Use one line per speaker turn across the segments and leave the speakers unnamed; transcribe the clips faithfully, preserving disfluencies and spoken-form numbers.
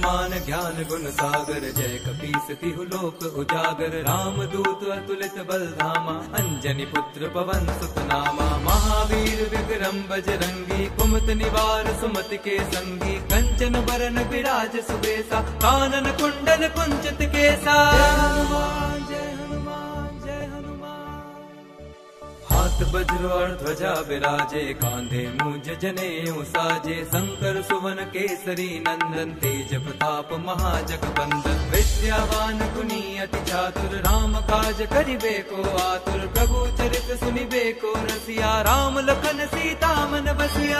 हनुमान ज्ञान गुण सागर, जय कपीस तिहु लोक उजागर। राम दूत अतुलित बल धामा, अंजनी पुत्र पवन सुत नामा। महावीर विक्रम बजरंगी, कुमत निवार सुमति के संगी। कंचन बरन विराज सुबेसा, कानन कुंडल कुंचित केसा। हाथ वज्र और ध्वजा विराजे, कांधे मूंज जनेऊ साजे। शंकर सुवन केसरी नंदन, तेज प्रताप महाजगबंदन। विद्यावान गुणी अति चातुर, राम काज करिबे को आतुर। प्रभु चरित सुनिबे को रसिया, राम लखन सीता मन बसिया।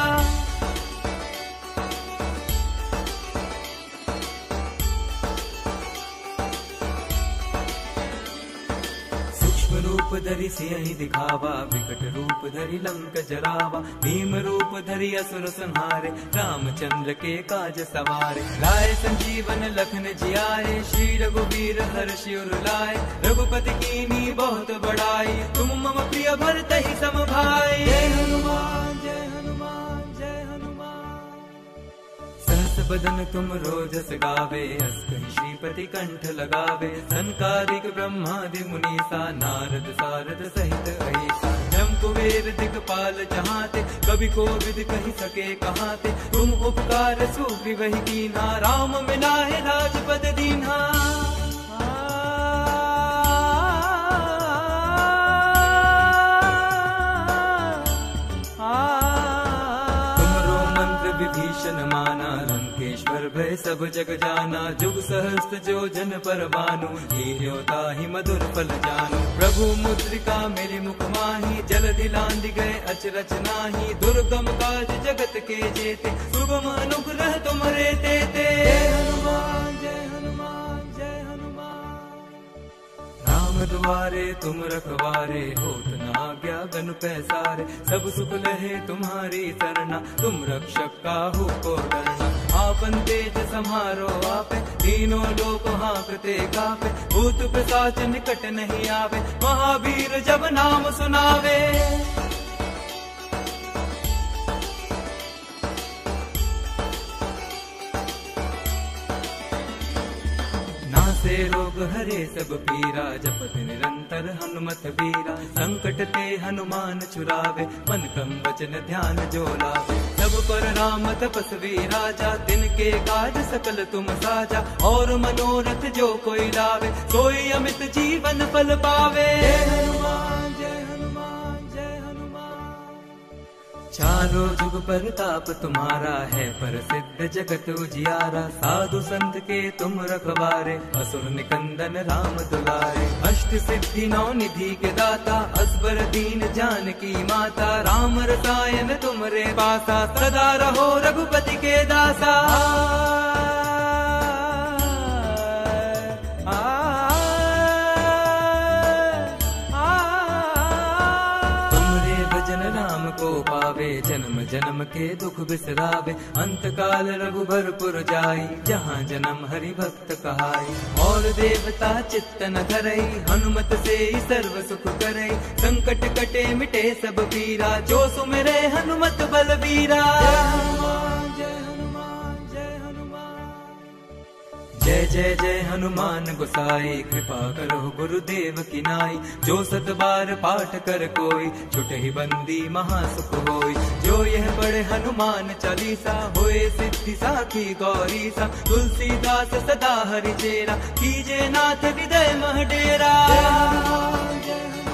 रूप धरि सियहि दिखावा, विकट रूप धरि लंक जरावा। भीम रूप धरि असुर संहारे, रामचंद्र के काज सवारे। लाए संजीवन लखन जियाए, श्री रघुवीर हर्षि उर लाए। रघुपति कीन्ही बहुत बड़ाई, तुम मम प्रिय भरतहि सम भाई। जय हनुमान जय हनुमान जय हनुमान। सहस बदन तुम रोजस गावे, अस कहि श्रीपति कंठ लगावे। सनकादिक ब्रह्मादि मुनीसा, नारद सारद सहित अहिसा। जम कुबेर दिगपाल जहाते, कवि कोविद कहि सके कहाते। तुम उपकार सुग्रीवहि कीन्हा, राम मिलाए राजपद दीन्हा। विभीषण माना, लंकेश्वर भय सब जग जाना। जुग सहस्त्र जो जन पर भानु, लील्यो ताहि मधुर फल जानु। प्रभु मुद्रिका मेरे मुख माही, जलधि लांघि गए अचरज नाही। दुर्गम काज जगत के जेते, सुगम अनुग्रह तुम्हारे तेते। जय हनुमान जय हनुमान जय हनुमान। राम दुआरे तुम रखवारे, होत न आज्ञा गन पैसारे। सब सुख लहे तुम्हारी सरना, तुम रक्षक काहू को डरना। आपन तेज सम्हारो आपे, तीनों लोक हाँकते कापे। भूत पिशाच निकट नहीं आवे, महावीर जब नाम सुनावे। से रोग हरे सब पीरा, जपत निरंतर हनुमत बीरा। संकट ते हनुमान छुड़ावे, मन क्रम वचन ध्यान जो लावे। सब पर राम तपस्वी राजा, तिनके काज सकल तुम साजा। और मनोरथ जो कोई लावे, सोई अमित जीवन फल पावे। जय हनुमान जय हनुमान जय हनुमान। चारों जुग परताप तुम्हारा है, प्रसिद्ध जगत उजियारा। साधु संत के तुम रखवारे, असुर निकंदन राम दुलारे। अष्ट सिद्धि नौ निधि के दाता, असबर दीन जानकी माता। राम रसायन तुमरे पासा, सदा रहो रघुपति के दासा। को पावे, जन्म जन्म के दुख बिसरावे। अंत काल रघुबरपुर जाई, जहाँ जन्म हरि भक्त कहाई। और देवता चित्त न धरई, हनुमत से सर्व सुख करई। संकट कटे मिटे सब पीरा, जो सुमिरे हनुमत बलबीरा। जय जय जय हनुमान गोसाई, कृपा करो गुरुदेव की नाई। जो सत बार पाठ कर कोई, छुटहि बंदी महासुख होई। जो यह पढ़े हनुमान चालीसा, होए सिद्धि साखी गौरी सा। तुलसीदास सदा हरि चेरा, कीजे नाथ हृदय मह डेरा।